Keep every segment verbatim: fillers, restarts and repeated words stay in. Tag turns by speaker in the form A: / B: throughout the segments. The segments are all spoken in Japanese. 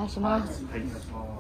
A: 願いします。
B: はい、お願いします。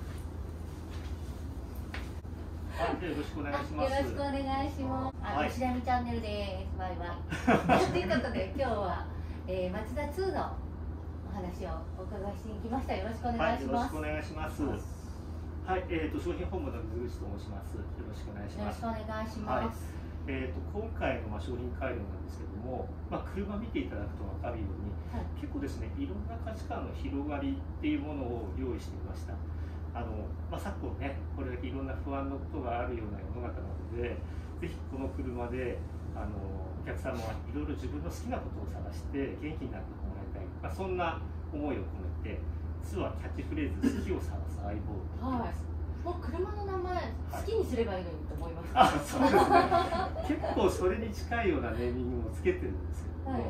B: よろしくお願いします。
A: よろしくお願いします。あ、
B: はい、
A: 吉田美チャンネルです。バイバイ。ということで、今日は、えー、マツダツーのお話をお伺いしに来ました。よろしくお願いします。
B: はい、よろしくお願いします。はい、えっ、ー、と商品本部の水口と申します。よろしくお願いします。
A: よろしくお願いします。
B: はい、えっ、ー、と今回のまあ商品改良なんですけども、まあ車見ていただくと分かるように、はい、結構ですね、いろんな価値観の広がりっていうものを用意してみました。あのまあ、昨今ね、これだけいろんな不安のことがあるような世の中なので、ぜひこの車であのお客様はいろいろ自分の好きなことを探して元気になってもらいたい、まあ、そんな思いを込めて、実はキャッチフレーズ「好きを探す相棒」って言ってます。
A: はい、もう車の名前好きにすればいいのにと思いました。
B: はい、あ、そうですね。結構それに近いようなネーミングもつけてるんですけども、はい、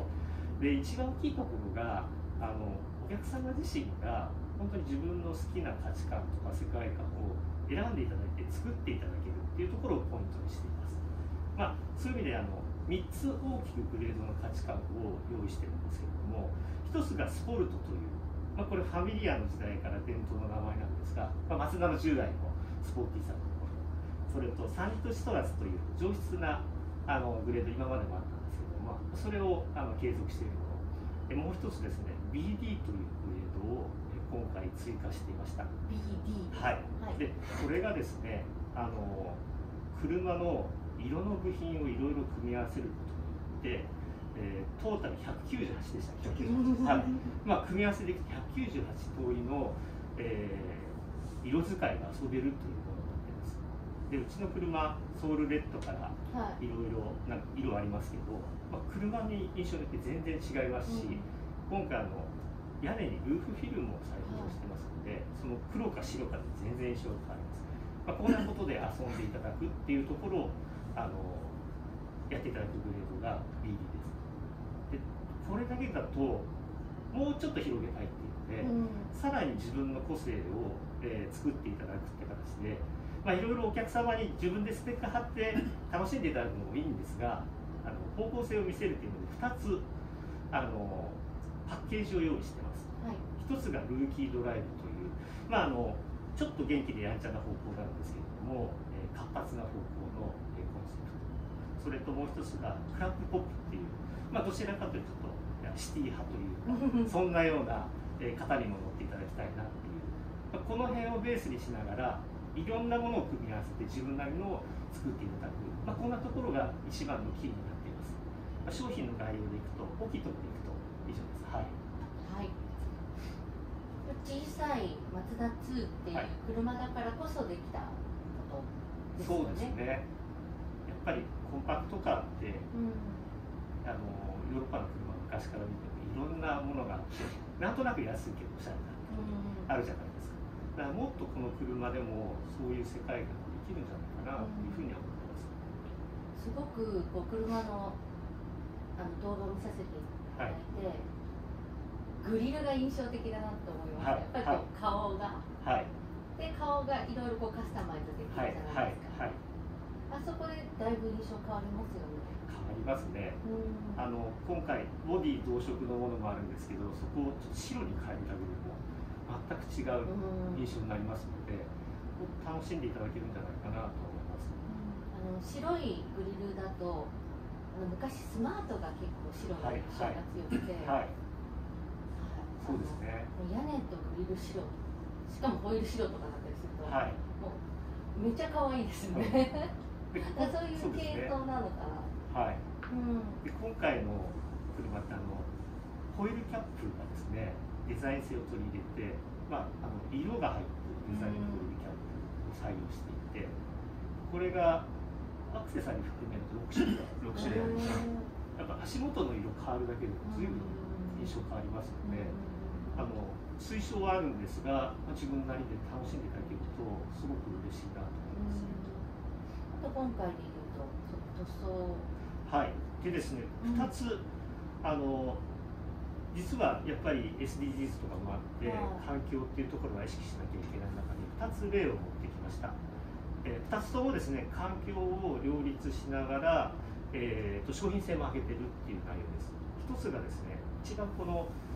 B: で一番大きいところがあのお客様自身が本当に自分の好きな価値観とか世界観を選んでいただいて作っていただけるっていうところをポイントにしています。まあ、そういう意味であのみっつ大きくグレードの価値観を用意してるんですけれども、ひとつがスポルトという、まあ、これファミリアの時代から伝統の名前なんですが、まあ、マツダの従来のスポーティーさのところ、それとサントシトラスという上質なあのグレード今までもあったんですけども、それをあの継続しているもので、もう一つですね ビーディー というグレードを今回追加していました。
A: ビーディー、
B: はい、はい、でこれがですね、あの車の色の部品をいろいろ組み合わせることによって、えー、トータルひゃくきゅうじゅうはちでした。ひゃくきゅうじゅうはち、はい、まあ、組み合わせできてひゃくきゅうじゅうはち通りの、えー、色使いが遊べるというものになっています。でうちの車ソウルレッドからいろいろな色ありますけど、まあ、車に印象によって全然違いますし、うん、今回あの屋根にルーフフィルムを採用してますので、その黒か白かで全然印象が変わります。まあ、こんなことで遊んでいただくっていうところをあのやっていただくグレードが ビーディー です。でこれだけだともうちょっと広げたいっていうので、うん、さらに自分の個性を、えー、作っていただくって形で、まあ、いろいろお客様に自分でスペック貼って楽しんでいただくのもいいんですが、あの方向性を見せるっていうのでふたつあのパッケージを用意してます。はい、ひとつがルーキードライブという、まあ、あのちょっと元気でやんちゃな方向なんですけれども、えー、活発な方向の、えー、コンセプト、それともう一つがクラップポップっていう、まあ、どちらかというとちょっとシティ派というかそんなような、えー、方にも乗っていただきたいなっていう、まあ、この辺をベースにしながらいろんなものを組み合わせて自分なりのを作っていただく、まあ、こんなところが一番のキーになっています。まあ、商品の概要でいくと大きいところでいくと以上です。はい、
A: はい、小さいマツダツーっていう車だからこそできたことですよね。そうですね。
B: やっぱりコンパクトカーって、うん、あのヨーロッパの車昔から見てもいろんなものがあってなんとなく安いけどおしゃれなってあるじゃないですか。だからもっとこの車でもそういう世界観ができるんじゃないかなというふうには思ってます。
A: すごくこう車のあの動画を見させていただいて、はい、グリルが印象的だなと思いました。はい、やっぱりこう顔が、はい、で顔がいろいろこうカスタマイズできるじゃないですか。はいはいはい、あそこでだいぶ印象変わりますよね。
B: 変わりますね。あの今回ボディ同色のものもあるんですけど、そこをちょっと白に変えるだけでも全く違う印象になりますので、楽しんでいただけるんじゃないかなと思います。
A: あの白いグリルだとあの昔スマートが結構白の印象が強くて、はいはいはい、
B: そうですね。
A: 屋根とグリル白、しかもホイール白とかだったりすると、はい、もうめっちゃ可愛いですよね。そういう系統なのかな。はい。うん、
B: で今回の車ってあのホイールキャップがですね、デザイン性を取り入れて、まあ、あの色が入っているデザインのホイールキャップを採用していて、これがアクセサリー含めるとろくしゅるいろくしゅるいあるんですが、やっぱ足元の色変わるだけでも随分印象変わりますので、あの推奨はあるんですが、まあ、自分なりで楽しんでいただけるとすごく嬉しいなと思います。
A: あと今回でいうと塗装、
B: はい、でですね、ふたつ、あの実はやっぱり エスディージーズ とかもあって、環境っていうところは意識しなきゃいけない中にふたつ例を持ってきました。えー、ふたつともですね、環境を両立しながら、えー、と商品性も上げてるっていう内容です。ひとつがですね、一番この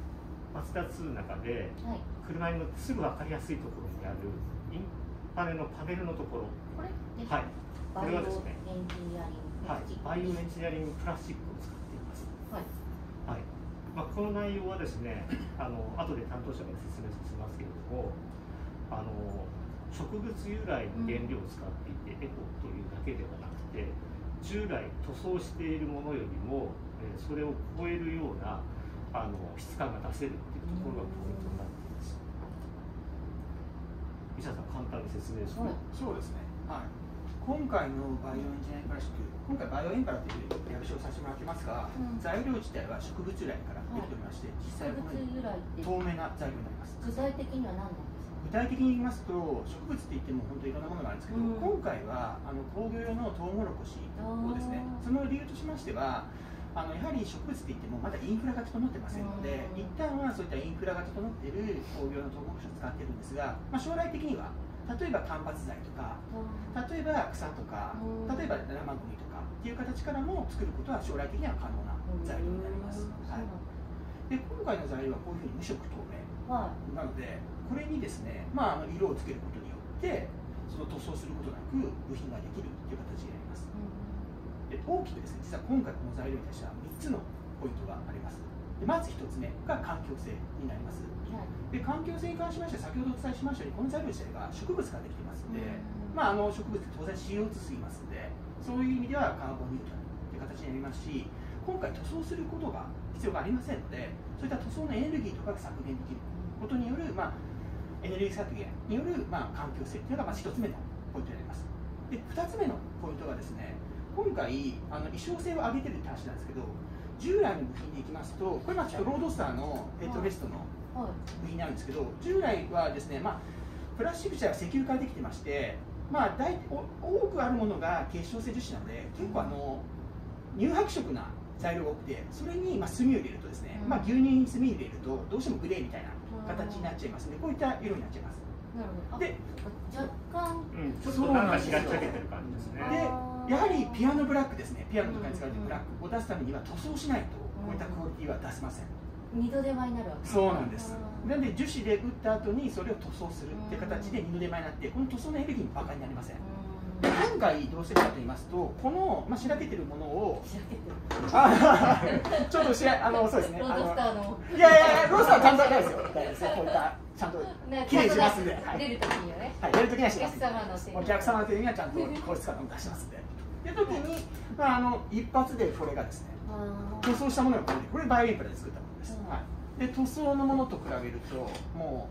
B: マツダツーの中で、はい、車に乗ってすぐ分かりやすいところにあるインパネのパネルのところ、
A: これです
B: はい、これはですね、
A: バイオエンジニアリングプラスチック、
B: はい、バイオエンジニアリングプラスチックを使っています。
A: はい
B: はい。まあ、この内容はですね、あの後で担当者が説明させますけれども、あの植物由来の原料を使っていて、うん、エコというだけではなくて、従来塗装しているものよりも、えー、それを超えるようなあの質感が出せるっていうところがポイントになっています。伊佐さん、簡単に説明する、はい、
C: そうですね。はい。今回のバイオエンジニアリングプラスチック、今回バイオエンパラという略称をさせてもらってますが、うん、材料自体は植物由来からできておりまして、はい、実際はこの透明な材料になります。
A: 具体的には何なんですか？
C: 具体的に言いますと、植物って言っても本当にいろんなものがあるんですけど、うん、今回はあの工業用のトウモロコシをですね、その理由としましては、あのやはり植物って言ってもまだインフラが整ってませんので、一旦はそういったインフラが整っている工業のトウモロコシを使っているんですが、まあ、将来的には例えば間伐材とか、例えば草とか、例えば生ゴミとかっていう形からも作ることは将来的には可能な材料になります。はい、で今回の材料はこういうふうに無色透明なので、これにですね、まあ、あの色をつけることによってその塗装することなく部品ができるという形になります。で大きくですね、実は今回この材料に対してはみっつのポイントがあります。でまずひとつめが環境性になります。で環境性に関しましては先ほどお伝えしましたように、この材料自体が植物からできていますので、まあ、あの植物って当然 シーオーツー 吸いますので、そういう意味ではカーボンニュートラルという形になりますし、今回塗装することが必要がありませんので、そういった塗装のエネルギーとかが削減できることによる、まあ、エネルギー削減による、まあ、環境性というのがまずひとつめのポイントになります。でふたつめのポイントがですね、今回あの衣装性を上げてるって話なんですけど、従来の部品でいきますと、これはちょっとロードスターのヘッドベストの部品なんですけど、従来はですね、まあ、プラスチック自体は石油からできてまして、まあ、大多くあるものが結晶性樹脂なので、結構あの乳白色な材料が多くて、それにまあ炭を入れるとですね、うん、まあ、牛乳に炭を入れるとどうしてもグレーみたいな形になっちゃいますので、こういった色になっちゃいます。
A: なるほど。で、若干、
B: うん、ちょっとなんかしらっちゃけてる感じですね。
C: で、やはりピアノブラックですね、ピアノとかに使われているブラックを出すためには塗装しないとこういったクオリティは出せません。
A: 二度手間になるわけです。
C: そうなんです。なので樹脂で打った後にそれを塗装するっていう形で二度手間になって、この塗装のエネルギーもバカになりません。今回どうしてるかと言いますと、この、まあ、しらけてるものをあちょっとしらあのそうですね、
A: ロードスターの
C: いやいやロードスターはちゃんとないですよ。大丈夫ですよ。こういったちゃんときれいにしますんで、
A: 出るときにはね、
C: はい、出るときにはします。お客様の手にはちゃんと個室感を出しますんで。で時に、まあ、あの一発でこれがですね、塗装したものがこれで、これバイオエンパラで作ったものです。はい。で塗装のものと比べるとも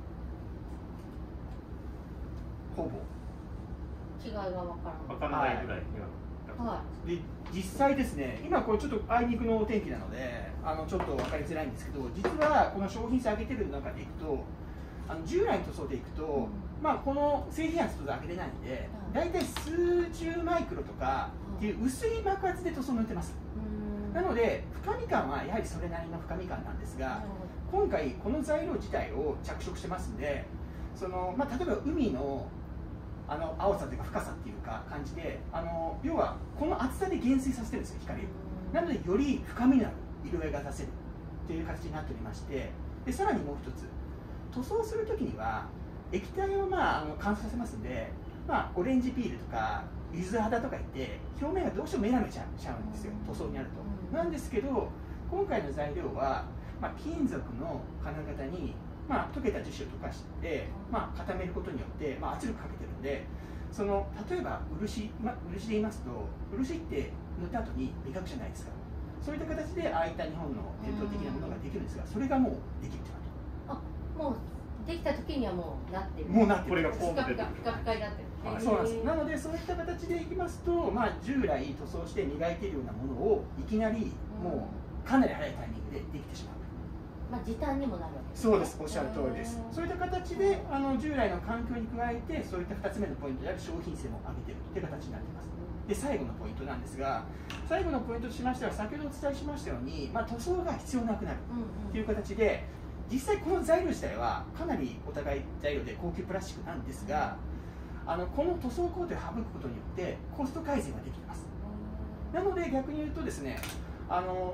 C: うほぼ
A: 違いが分からない。
B: 分からないぐらいには。
C: はい。で実際ですね、今これちょっとあいにくのお天気なので、あのちょっと分かりづらいんですけど、実はこの商品性上げてる中でいくと、あの従来の塗装でいくと、うん、まあこの製品圧と上げれないんで、大体、うん、数十マイクロとかっていう薄い膜圧で塗装を塗ってます。うん、なので深み感はやはりそれなりの深み感なんですが、今回この材料自体を着色してますんで、そのまあ例えば海のあの青さというか深さっていうか感じで、あの要はこの厚さで減衰させてるんですよ、光を。なのでより深みのある色合いが出せるという形になっておりまして、でさらにもう一つ、塗装するときには液体を、まあ、あの乾燥させますんで、まあ、オレンジピールとか柚子肌とかいって表面がどうしてもメラメちゃうんですよ、塗装になると。なんですけど今回の材料は、まあ、金属の金型にまあ、溶けた樹脂を溶かして、まあ、固めることによって、まあ、圧力かけてるんで、その例えば漆、まあ、漆で言いますと、漆って塗った後に磨くじゃないですか。そういった形でああいった日本の伝統的なものができるんですが、それがもうできると。
A: あ、もうできた時にはもうなってる。
C: もうなってる。
B: これがこう
A: ピカピカピカピカになってる。
C: はい、そうなんです。なのでそういった形でいきますと、まあ、従来塗装して磨いているようなものをいきなりもうかなり早いタイミングでできてしまう。
A: まあ、時短にもなるわけですね。
C: そうです、おっしゃる通りです。そういった形であの従来の環境に加えて、そういったふたつめのポイントである商品性も上げているという形になっています。で最後のポイントなんですが、最後のポイントとしましては、先ほどお伝えしましたように、まあ、塗装が必要なくなるという形で、実際この材料自体はかなりお互い材料で高級プラスチックなんですが、あのこの塗装工程を省くことによってコスト改善ができています。なので逆に言うとですね、あの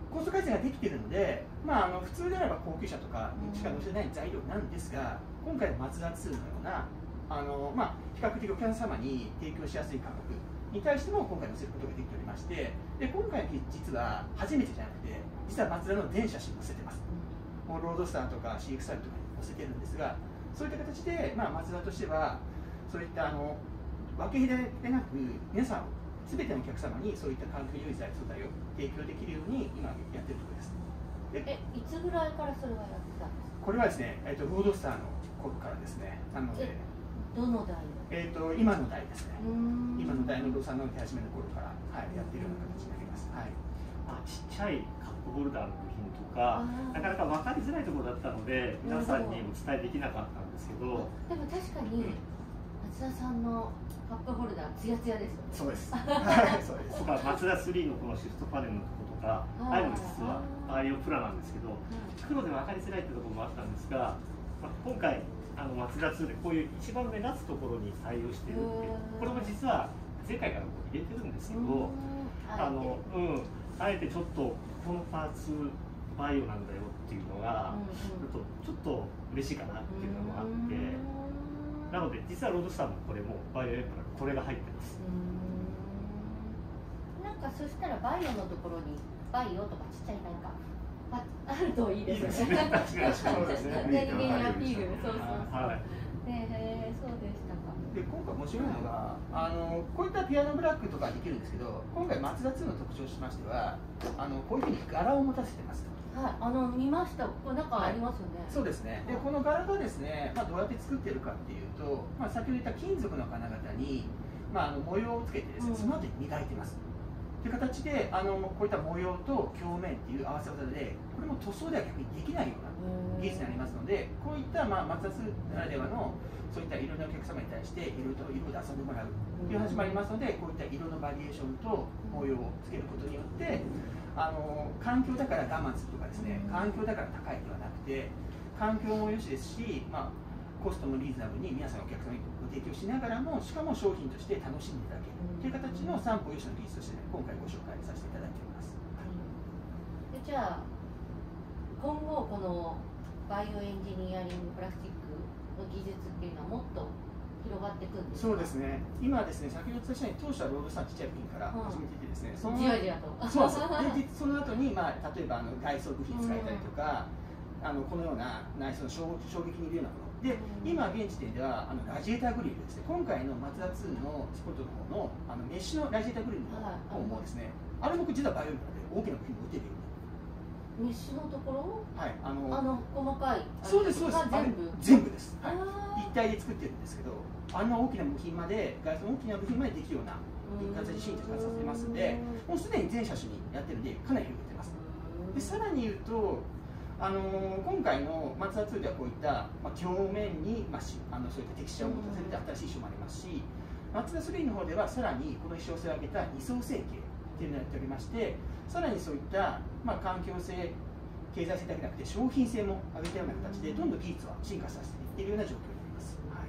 C: コスト改善ができているので、まあ、あの普通であれば高級車とかしか載せない材料なんですが、今回のマツダツーのようなあの、まあ、比較的お客様に提供しやすい価格に対しても今回載せることができておりまして、で今回の実は初めてじゃなくて、実はマツダの全車種に載せてます。もうロードスターとか シーエックスアイ とかに載せてるんですが、そういった形で、まあ、マツダとしてはそういったあの分け隔てなく皆さん全てのお客様にそういった環境に良い素材を提供できるように今やってるところです。
A: でえいつぐらいからそれはやってたんですか？
C: これはですね、えー、とロードスターの頃からですね。なので
A: どの代？
C: えー、と今の代ですね。今の代のロードスターの手始めの頃から、はい、やってるような形になります。はい、
B: まあ、ちっちゃいカップホルダーの部品とかなかなか分かりづらいところだったので皆さんにお伝えできなかったんですけど、
A: でも確かに松田さんのカップホルダーツヤツヤですよね。
C: そうです。はい、そうです。
B: とかマツダスリーのこのシフトパネルのところとか、ああいうの実はバイオプラなんですけど、黒で分かりづらいってところもあったんですが、まあ、今回あのマツダツーでこういう一番目立つところに採用しているっていう、これも実は前回からこう入れてるんですけど、あのうんあえてちょっとこのパーツバイオなんだよっていうのが、ちょっとちょっと嬉しいかなっていうのもあって。なので実はロードスターもこれもバイオエプランこれが入ってます。
A: なんかそしたらバイオのところにバイオとかちっちゃいなんかあ, あるといいですよね。
B: 確かにそうですね。
A: 何気にアピール、そうそうそう。
B: はい。
A: へえ、そうでしたか。
C: で今回面白いのが、あのこういったピアノブラックとかできるんですけど、今回マツダツーの特徴としましては、あのこういうふうに柄を持たせてます。
A: はい、あの見ました。これなんかありますよね。
C: はい、そうですね。でこの柄がですね、まあ、どうやって作ってるかっていうと、まあ、先ほど言った金属の金型に、まあ、あの模様をつけてですね、その後に磨いてます。という形であのこういった模様と鏡面っていう合わせ技で、これも塗装では逆にできないような技術になりますので、こういった、まあ、マツダツーならではのそういった色のお客様に対して色と色で遊んでもらうという話もありますので、こういった色のバリエーションと模様をつけることによってあの環境だから我慢するとかですね、環境だから高いではなくて、環境も良しですし、まあ、コストもリーズナブルに皆さんお客様にご提供しながらも、しかも商品として楽しんでいただけるという形の三方よしの技術として、ね、今回ご紹介させていただいております。
A: でじゃあ今後このバイオエンジニアリングプラスチックの技術っていうのはもっと広がっていくんですか？
C: そうですね。今ですね、先ほど言ったように当社はロードスターのちっちゃい部品から始めていてですね、その
A: じわじわと。
C: そうです。で、その後にまあ例えばあの外装部品使えたりとか、あのこのような内装の衝撃にいるようなもの。で、今現時点ではあのラジエーターグリルですね。今回のマツダツーのスポットの方のあのメッシュのラジエーターグリルの方もですね、あれも実はバイオリンで大きな部品も打てるように。
A: メッシュのところ？
C: はい、あの
A: あの細かい。
C: そうですそうです。
A: 全部
C: 全部です。はい。一体で作ってるんですけど、あんな大きな部品まで、外装の大きな部品までできるような形で進化させてますので、もうすでに全車種にやってるんでかなり広げてます。でさらに言うと、あのー、今回のマツダツーではこういった、まあ、表面に、まあ、しあのそういったテクスチャーを持たせて新しい衣装もありますし、マツダスリーの方ではさらにこの衣装を仕上げたに層成形っていうのをやっておりまして、さらにそういった、まあ、環境性、経済性だけじゃなくて商品性も上げたような形でどんどん技術は進化させていっているような状況になります。はい、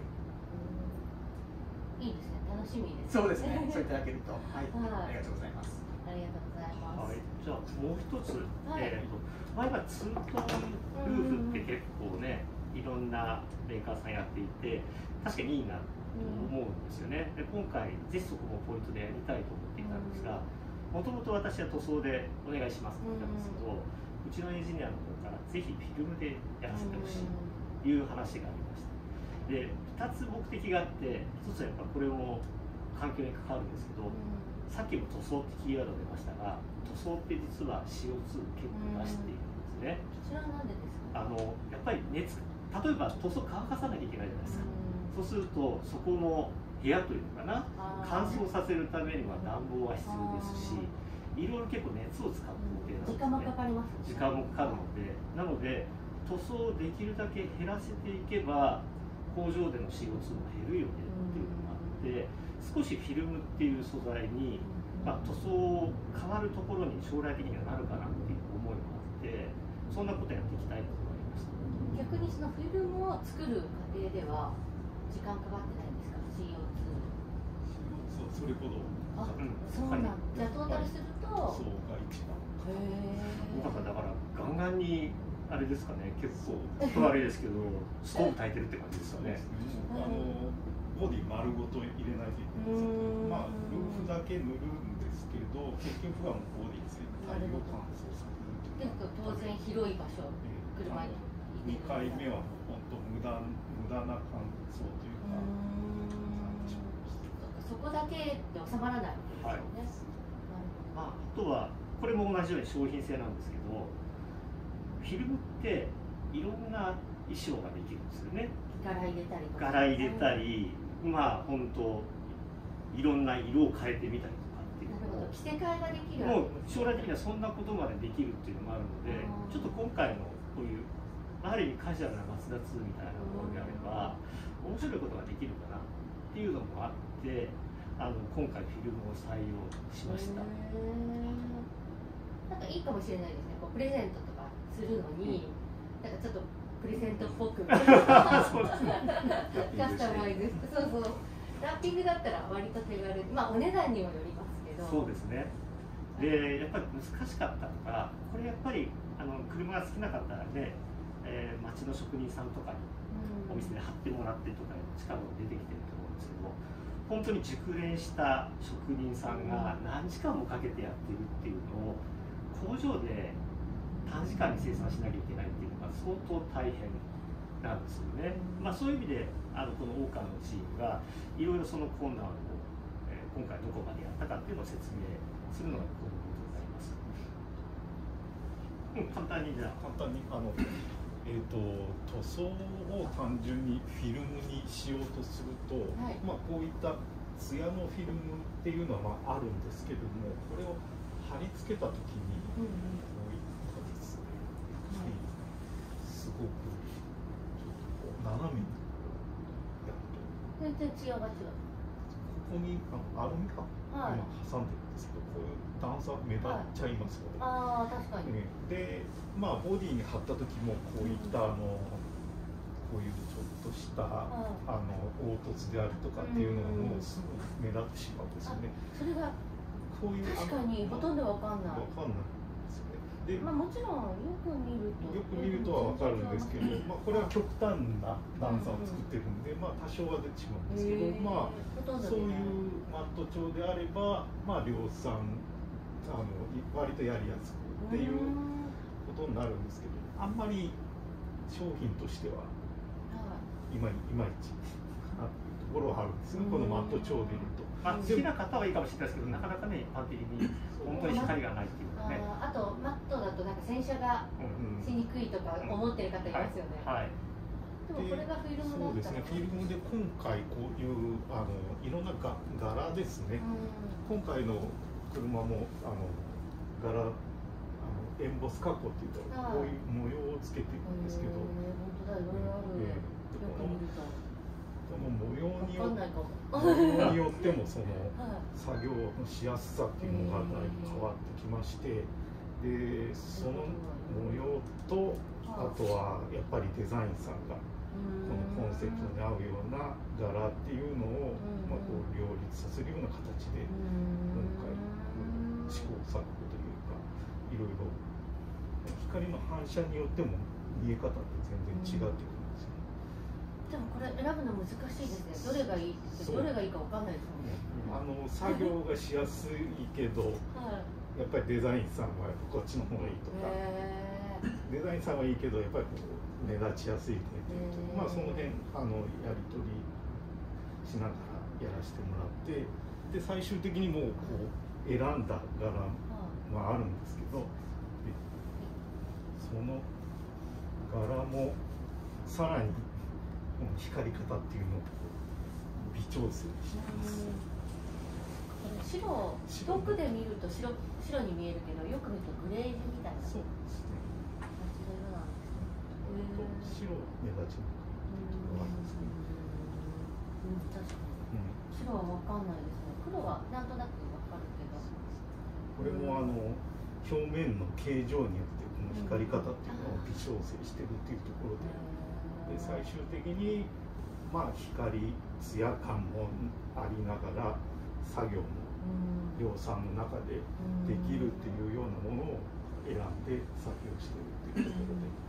A: いいですね、楽しみです。
C: そうですね、そういただけると、はい、はい、ありがとうございます。
A: ありがとうございます。
B: はい、じゃあもう一つ、
A: はい、
B: えっと、まあ今ツートンルーフって結構ね、いろんなメーカーさんやっていて、確かにいいなと思うんですよね。で今回ぜひそこもポイントでやりたいと思っていたんですが、もともと私は塗装でお願いしますって言ったんですけど、うちのエンジニアの方からぜひフィルムでやらせてほしいという話がありました。で、ふたつ目的があって、ひとつはやっぱこれも環境に関わるんですけど、さっきも塗装ってキーワード出ましたが、塗装って実は シーオーツー 結構出しているんですね。
A: それはなんでですか？
B: あのやっぱり熱、例えば塗装乾かさなきゃいけないじゃないですか。そうするとそこの部屋というのかな、乾燥させるためには暖房は必要ですし、いろいろ結構熱を使う工程なんですね。
A: 時間もかかります。
B: 時間もかかるので、なので塗装をできるだけ減らせていけば工場での シーオーツー も減るよねっていうのがあって、少しフィルムっていう素材に、まあ、塗装変わるところに将来的にはなるかなっていう思いもあって、そんなことやっていきたいと思いました。
A: 逆にそのフィルムを作る過程では時間かかってないんですか？ シーオーツー
D: そうそれほど。
A: あ、そうなん。じゃあトータルすると。
D: そうが一番。
A: へえ。
B: だからガンガンにあれですかね、結構悪いですけどストーブ炊いてるって感じですかね。
D: あのボディ丸ごと入れないといけないんですけど、まあルーフだけ塗るんですけど、結局はボディ全体を乾燥させる。
A: でも当然広い場所、車に。
D: にかいめは本当無駄無駄な乾燥というか。
A: そこだけで収まらないわけですよね。
B: まあ、あとはこれも同じように商品性なんですけど、フィルムっていろんな衣装ができるんですよね。
A: 柄入れたりとか。
B: 柄入れたり、まあ本当いろんな色を変えてみたりとかっていうのを。
A: 着せ替えができる。
B: もう将来的にはそんなことまでできるっていうのもあるので、ちょっと今回のこういうある意味カジュアルな松田ツーみたいなものであれば面白いことができるかなっていうのもあって、あの今回フィルムを採用しました。
A: なんかいいかもしれないですね。こうプレゼントとかするのに、なんかちょっとプレゼントっぽくカスタマイズ、そうそう。ラッピングだったら割と手軽、まあお値段にもよりますけど。
B: そうですね。でやっぱり難しかったのが、これやっぱりあの車が好きな方で、えー、町の職人さんとかにお店で貼ってもらってとか近く出てきてると思うんですけど、本当に熟練した職人さんが何時間もかけてやってるっていうのを工場で短時間に生産しなきゃいけないっていうのが相当大変なんですよね。まあ、そういう意味であのこのオーカーのチームがいろいろその困難を、えー、今回どこまでやったかっていうのを説明するのがこのことになります。うん、簡単にじゃあ
D: 簡単にあのえー、と塗装を単純にフィルムにしようとすると、はい、まあ、こういったツヤのフィルムっていうのはまああるんですけども、これを貼り付けた時にこういったですね、はい、すごくちょっとこう斜めにやると
A: 全然ツヤが違う。
D: ここにあのアルミ缶、はい、今挟んでるんですけど、こういう段差目立っちゃいますよね。
A: はい、ああ確かに。
D: ね、でまあボディに貼った時もこういったあの、こういうちょっとした、あの凹凸であるとかっていうのがもうすぐ目立ってしまうんですよね。
A: それが
D: こういう
A: 確かにほとんどわかんない。
D: わかんないですよね。で、
A: まあもちろんよく見ると
D: よく見るとはわかるんですけど、まあこれは極端な段差を作ってるんで、まあ多少は出てしまうんですけど、まあそういうマット調であれば、まあ量産あの割とやりやすくっていうことになるんですけど、あんまり商品としてはいまいまいちなっていうところはあるんですね、このマット調でいうと。
B: まあ、好きな方はいいかもしれないですけど、なかなかね、一般的に本当に光がないっていうかね。
A: あ, あと、マットだとなんか洗車がしにくいとか思ってる方いますよね。
B: はい。
A: でもこれがフィルムだったら、
D: そうですね、フィルムで今回こういうあのいろんなが柄ですね、今回の車もあの柄あのエンボス加工っていうとこういう模様をつけてるんですけど、
A: 本当だ、いろいろある。よく見ると。
D: この模様によ模様によってもその作業のしやすさっていうのがだいぶ変わってきまして、でその模様とあとはやっぱりデザインさんがこのコンセプトに合うような柄っていうのをまあこう両立させるような形で今回試行錯誤というかいろいろ光の反射によっても見え方って全然違ってくる。
A: でもこれ選ぶの難しいですね。どれがいいってどれがいいかわかんないですもんね。
D: あの作業がしやすいけど、はい、やっぱりデザインさんはこっちの方がいいとか、デザインさんはいいけどやっぱりこう目立ちやすいねっていうと、まあその辺あのやり取りしながらやらせてもらって、で最終的にもうこう選んだ柄はあるんですけど、その柄もさらに光り方っていうのを微調整してます。
A: 白、遠くで見ると 白, 白に見えるけど、よく見るとグレージュみたいな。
D: そうですね。
A: 色なんですね。
D: 白目立ちにくいところがあるんですけど。
A: うん、確かに。白はわかんないですね。黒はなんとなくわかるけど。
D: これもあの表面の形状によってこの光り方っていうのを微調整してるっていうところで。で最終的にまあ光艶感もありながら作業も量産の中でできるっていうようなものを選んで作業しているというところで。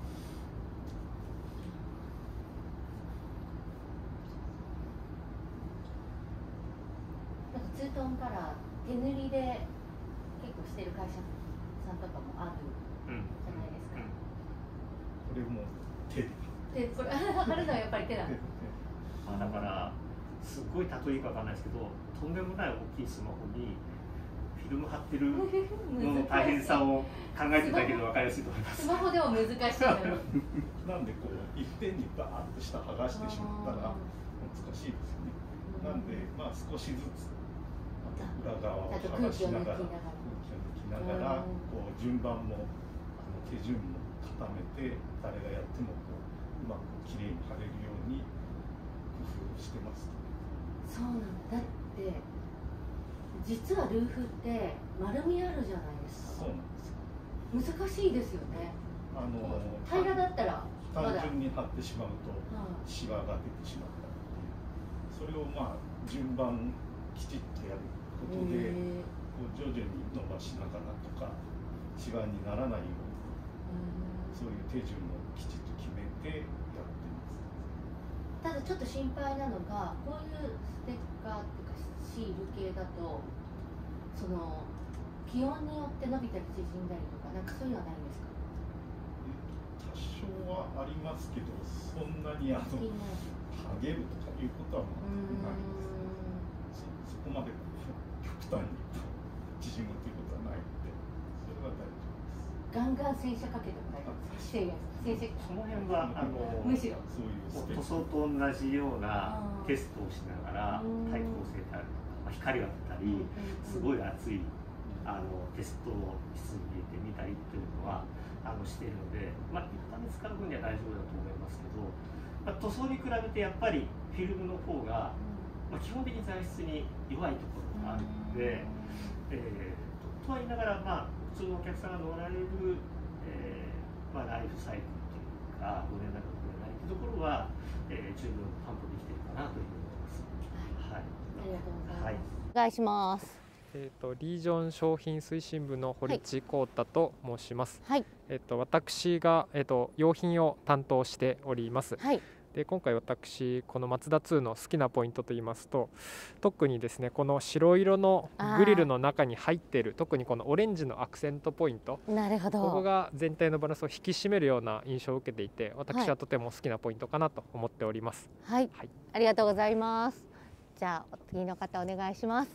A: なんかツートンから手塗りで結構してる会社さんとかもあるじゃないですか。
D: これも手で。
A: で、これ貼るのはやっぱり手なんです。
B: まあだからすごい例えいいかわかんないですけど、とんでもない大きいスマホにフィルム貼ってるのの大変さを考えていただけると分かりやすいと思います。
A: スマホでも難しいのよ。
D: なんでこういっぺんにバーッと下剥がしてしまったら難しいですよね。なんでまあ少しずつ裏側を剥がしながら空気を抜きながらこう順番もあの手順も固めて誰がやってもこううまくきれいに貼れるように工夫をしてます。
A: そうなんだ。だって実はルーフって丸みあるじゃないですか。
D: そうなんですよ。
A: 難しいですよね。
D: あの
A: 平らだったら
D: 単純に貼ってしまうとシワが出てしまったっていう、それをまあ順番きちっとやることでこう徐々に伸ばしながらとかシワにならないようにそういう手順をきちっと決めてやってます。
A: ただちょっと心配なのが、こういうステッカーとかシール系だとその気温によって伸びたり縮んだりとか、なんかそういうのはないんですか？
D: 多少はありますけど、そんなにあの剥げるとかいうことはないです。そ, そこまで極端に縮むということはないので、それは大丈夫です。
A: ガンガン洗車かけても大丈夫です。
B: その辺はあの
A: むしろ
B: そういう塗装と同じようなテストをしながら耐候性であるとか、光が出たりすごい熱いあのテスト室に入れてみたりっていうのはあのしているので、まあ、一般に使う分には大丈夫だと思いますけど、まあ、塗装に比べてやっぱりフィルムの方が、まあ、基本的に材質に弱いところがあるので、えー、と, とは言いながら、まあ、普通のお客さんが乗られる、えーまあ、ライフサイクルというかごねんだかごねんないというところは、えー、十分担保できているかなというふうに思います。はい、
A: ありがとうございます。
B: はい、
A: お願いします。
E: えーと、リージョン商品推進部の堀地光太と申します。
A: はい、
E: えーと、私が、えーと、用品を担当しております。
A: はい、
E: で今回私このマツダツーの好きなポイントといいますと、特にですねこの白色のグリルの中に入っている特にこのオレンジのアクセントポイント、
A: なるほど、
E: ここが全体のバランスを引き締めるような印象を受けていて、私はとても好きなポイントかなと思っております。
A: はい、はい、ありがとうございます。じゃあ次の方お願いします。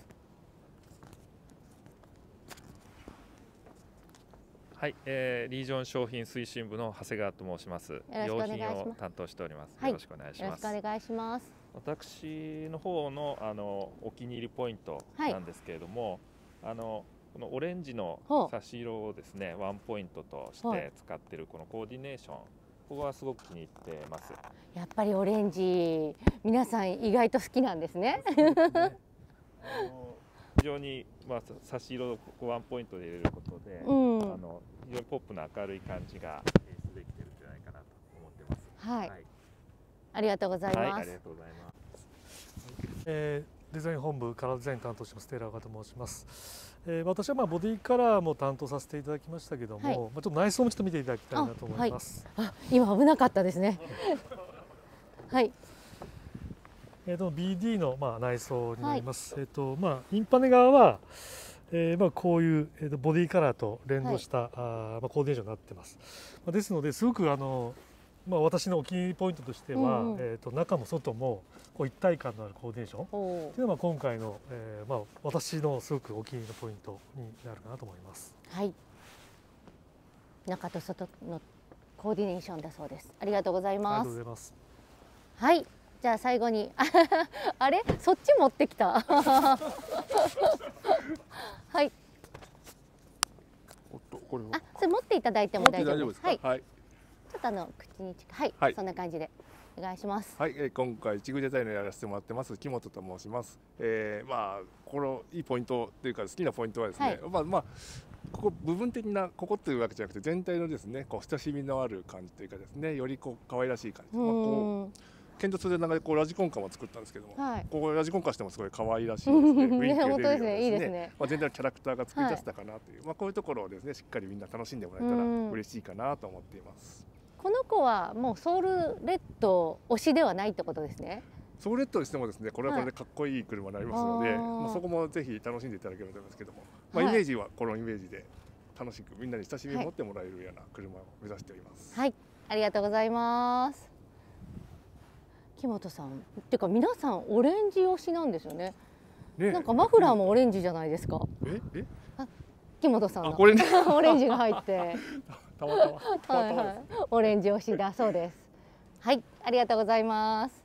F: はい、えー、リージョン商品推進部の長谷川と申します。用品を担当しております。よろしくお願いします。
A: よろしくお願いします。
F: 私の方のあのお気に入りポイントなんですけれども、はい、あのこのオレンジの差し色をですねワンポイントとして使っているこのコーディネーション、ここはすごく気に入ってます。
A: やっぱりオレンジ皆さん意外と好きなんですね。
F: 非常に、まあ、差し色をワンポイントで入れることで、うん、あの非常にポップな明るい感じが演出できているんじゃないかなと思ってます。
A: はい、はい、ありがとうございます。はい、
F: ありがとうございます。
G: えー、デザイン本部カラーデザイン担当しますテイラーと申します。えー、私はまあボディカラーも担当させていただきましたけども、はい、まあちょっと内装もちょっと見ていただきたいなと思います。
A: あ、はい、あ、今危なかったですね。はい。
G: えー、と ビーディー のまあ内装になります。はい、えっ、ー、とまあインパネ側は、えー、まあこういう、えー、とボディカラーと連動した、はい、あまあコーディネーションになってます。まあ、ですのですごくあのまあ私のお気に入りポイントとしては、うんうん、えっ、ー、と中も外もこう一体感のあるコーディネーションっていうのが今回の、えー、まあ私のすごくお気に入りのポイントになるかなと思います。
A: はい。中と外のコーディネーションだそうです。ありがとうございます。
G: ありがとうございます。
A: はい。じゃあ最後にあれそっち持ってきたはい。
H: おっとこれは
A: あ、それ持っていただいても大丈夫です。
H: はい。はい、
A: ちょっとあの口に近い、はい、はい、そんな感じでお願いします。
H: はい、えー、今回チグデザインをやらせてもらってます木本と申します。えー、まあこのいいポイントというか好きなポイントはですね、はい、まあまあここ部分的なここっていうわけじゃなくて全体のですねこう親しみのある感じというかですねよりこう可愛らしい感じ、まあ、こう県庁通で中でこうラジコンカーも作ったんですけども、
A: はい、
H: こうラジコンカーしてもすごい可愛らしいですね。雰囲気が出るようなですね。
A: いいですね。
H: まあ全体のキャラクターが作り出せたかなという、はい、まあこういうところをですねしっかりみんな楽しんでもらえたら嬉しいかなと思っています。
A: この子はもうソウルレッド推しではないってことですね。
H: ソウルレッドにしてもですねこれはこれでかっこいい車になりますので、はい、まあそこもぜひ楽しんでいただければと思いますけども、まあイメージはこのイメージで楽しくみんなに親しみを持ってもらえるような車を目指しております。
A: はい、ありがとうございます。木本さん、っていうか皆さんオレンジ推しなんですよね。ね、なんかマフラーもオレンジじゃないですか。
H: ええ？
A: あ、木本さんの
H: これ、ね、
A: オレンジが入って
H: たまたまたまたま
A: はいはい、オレンジ推しだそうです。はい、ありがとうございます。